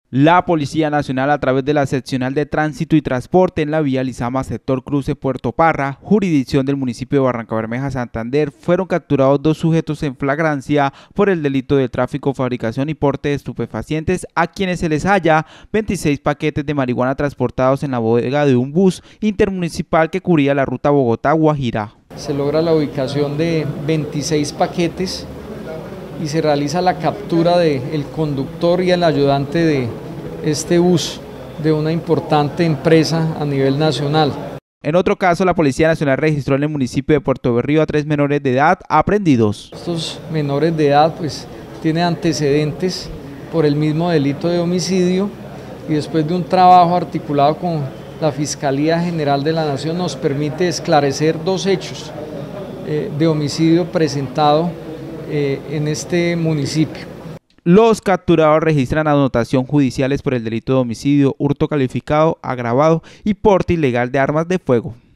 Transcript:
La Policía Nacional, a través de la Seccional de Tránsito y Transporte en la vía Lizama, sector Cruce Puerto Parra, jurisdicción del municipio de Barrancabermeja, Santander, fueron capturados dos sujetos en flagrancia por el delito de tráfico, fabricación y porte de estupefacientes, a quienes se les halla 26 paquetes de marihuana transportados en la bodega de un bus intermunicipal que cubría la ruta Bogotá-Guajira. Se logra la ubicación de 26 paquetes y se realiza la captura del conductor y el ayudante de este bus de una importante empresa a nivel nacional. En otro caso, la Policía Nacional registró en el municipio de Puerto Berrío a 3 menores de edad aprehendidos. Estos menores de edad tienen antecedentes por el mismo delito de homicidio, y después de un trabajo articulado con la Fiscalía General de la Nación nos permite esclarecer dos hechos de homicidio presentado en este municipio. Los capturados registran anotación judiciales por el delito de homicidio, hurto calificado, agravado y porte ilegal de armas de fuego.